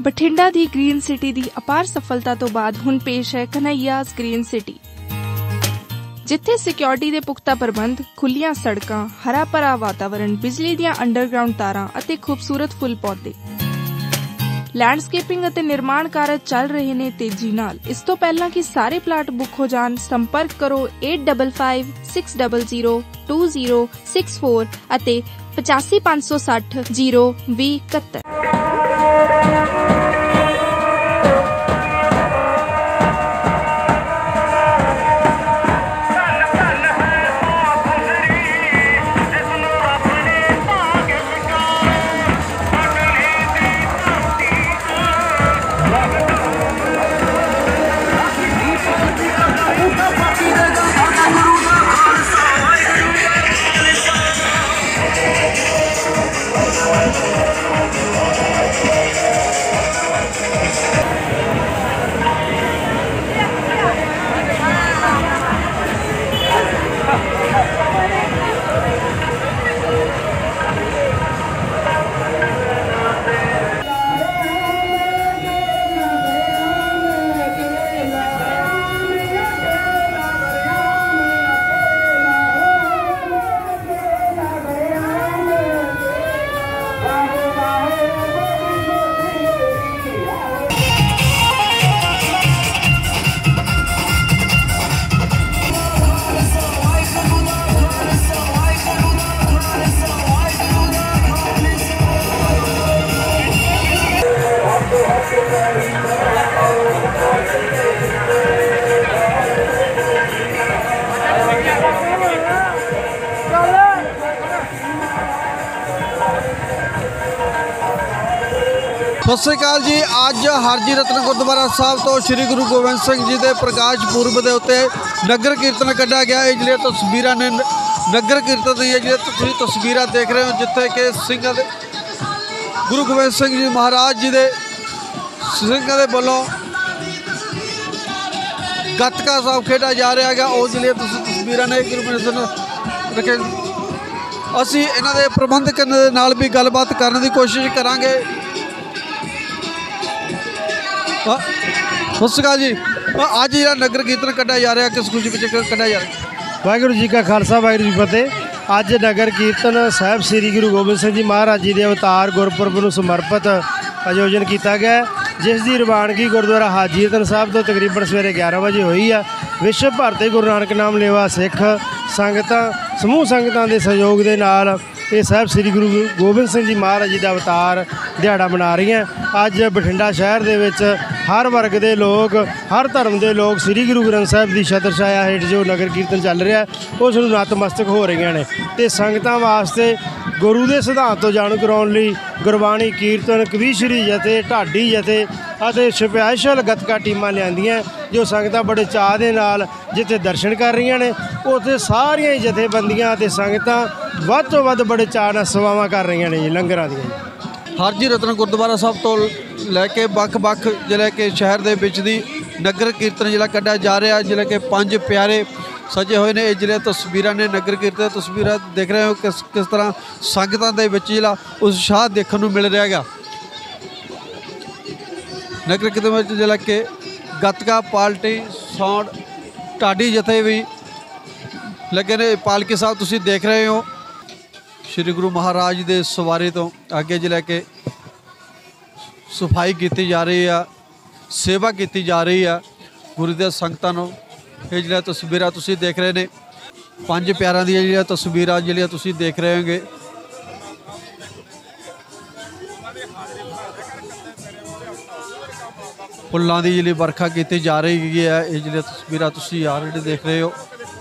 ਬਠਿੰਡਾ ਦੀ green city ਦੀ ਅਪਾਰ ਸਫਲਤਾ ਤੋਂ ਬਾਅਦ ਹੁਣ ਪੇਸ਼ ਹੈ ਕਨ੍ਹਈਆਜ਼ ਗ੍ਰੀਨ ਸਿਟੀ, ਜਿੱਥੇ ਸਿਕਿਉਰਿਟੀ ਦੇ ਪੁਖਤਾ ਪ੍ਰਬੰਧ, ਖੁੱਲੀਆਂ ਸੜਕਾਂ, ਹਰਾ ਭਰਾ ਵਾਤਾਵਰਣ, ਬਿਜਲੀ ਦੀਆਂ ਅੰਡਰਗਰਾਉਂਡ ਤਾਰਾਂ ਅਤੇ ਖੂਬਸੂਰਤ ਫੁੱਲ ਪੌਦੇ। ਲੈਂਡਸਕੇਪਿੰਗ ਅਤੇ ਨਿਰਮਾਣ ਕਾਰਜ ਚੱਲ ਰਹੇ ਨੇ ਤੇਜ਼ੀ ਨਾਲ। ਇਸ ਤੋਂ ਪਹਿਲਾਂ ਕਿ ਸਾਰੇ ਪਲਾਟ ਬੁੱਕ ਹੋ ਜਾਣ, ਸੰਪਰਕ ਕਰੋ 8556002064 ਅਤੇ 8556002071। सत श्री अकाल जी। अज हरजी रत्न गुरुद्वारा साहब तो श्री गुरु गोबिंद सिंह जी के प्रकाश पुरब के उत्ते नगर कीर्तन कढ़ा गया। ये जो तस्वीर ने नगर कीर्तन दी जो तस्वीर देख रहे हो, जिथे कि सिंह गुरु गोबिंद सिंह जी महाराज जी के सिंह के वालों गतका साहब खेड़ा जा रहा है। वो जो तस्वीर ने गुरु गोबिंद सिंह रखे, असी इन्हों के प्रबंधक नाल भी गलबात करने की कोशिश करांगे। सत श्री अकाल जी। अज जो नगर कीर्तन कढ़ा जा रहा, किस खुशी में कढ़ा जा रहा? वाहिगुरू जी का खालसा वाहिगुरू जी फतेह। अज नगर कीर्तन साहब श्री गुरु गोबिंद सिंह जी महाराज जी के अवतार गुरपुरब नूं समर्पित आयोजन किया गया, जिस की रवानगी गुरुद्वारा हाजी रतन साहब तो तकरीबन सवेरे 11 बजे हुई है। विश्व भर ते गुरु नानक नाम लेवा सिख संगतां समूह संगतां के सहयोग के नाल ये साहब श्री गुरु गोबिंद सिंह जी महाराज जी का अवतार दिहाड़ा मना रही हैं। अज बठिंडा शहर दे विच हर वर्ग के लोग, हर धर्म के लोग श्री गुरु ग्रंथ साहब की छत्र छाया हेठ जो नगर कीर्तन चल रहा है उस नतमस्तक हो रही ने। तो संगतां वास्ते गुरु के सिद्धांत तो जाणू कराउण लई गुरबाणी कीर्तन, कवीशरी जथे, ढाडी जथे और स्पैशल गतका टीमां लिआंदियां जो संगतां बड़े चाह दे नाल जिथे दर्शन कर रही ने, उत्थे सारियां ही जथेबंदियां ते संगतां वध तो वध बड़े चाह नाल सेवावां कर रही ने जी लंगरां दियां। हरजी रतन गुरुद्वारा साहब तो लैके बख-बख जिले के शहर के विच दी नगर कीर्तन जिला कढ़ा जा रहा, जिले के 5 प्यारे सजे हुए ने। जिले तस्वीर ने नगर कीर्तन तस्वीर देख रहे हो किस तरह संगतां दे विच जिला उत्साह देखने को मिल रहा है। नगर कीर्तन में जिला के गतका पार्टी सौंड ढाडी जथे भी लगे ने। पालकी साहब तुसीं देख रहे हो श्री गुरु महाराज दे सवारी तो आगे जिले के सफाई की जा रही है, सेवा की जा रही है गुरु दे संगतां नूं। ये जो तस्वीर तुसीं देख रहे ने 5 प्यारां दी जो तस्वीर जिहड़ियां तुसीं देख रहे होंगे। फुल्लां दी जिहड़ी बरखा की जा रही है। ये जो तस्वीर तुसीं ऑलरेडी देख रहे हो।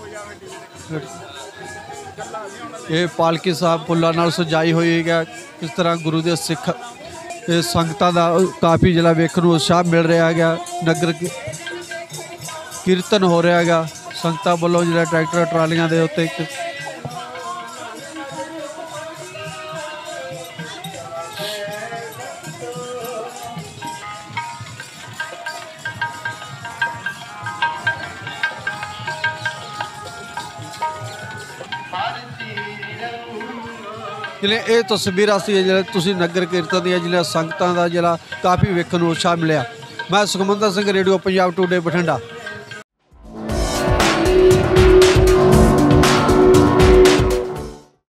ये पालकी साहब फुल्लां नाल सजाई हुई है। किस तरह गुरु के सिख संगतां दा काफ़ी जिला वेखण नूं उत्साह मिल रहा है। नगर कीर्तन हो रहा है संगतां वालों जिहड़ा ट्रैक्टर ट्रालियां दे उत्ते ਜਿਹੜੀਆਂ ਇਹ ਤਸਵੀਰਾਂ ਸੀ ਜਿਹੜੇ ਤੁਸੀਂ ਨਗਰ ਕੀਰਤਨ ਦੀਆਂ ਜਿਹੜੀਆਂ ਸੰਗਤਾਂ ਦਾ ਜਿਹੜਾ ਕਾਫੀ ਵੇਖਣ ਨੂੰ ਉਤਸ਼ਾਹ ਮਿਲਿਆ। मैं सुखमंदर सिंह, रेडियो पंजाब टुडे बठिंडा।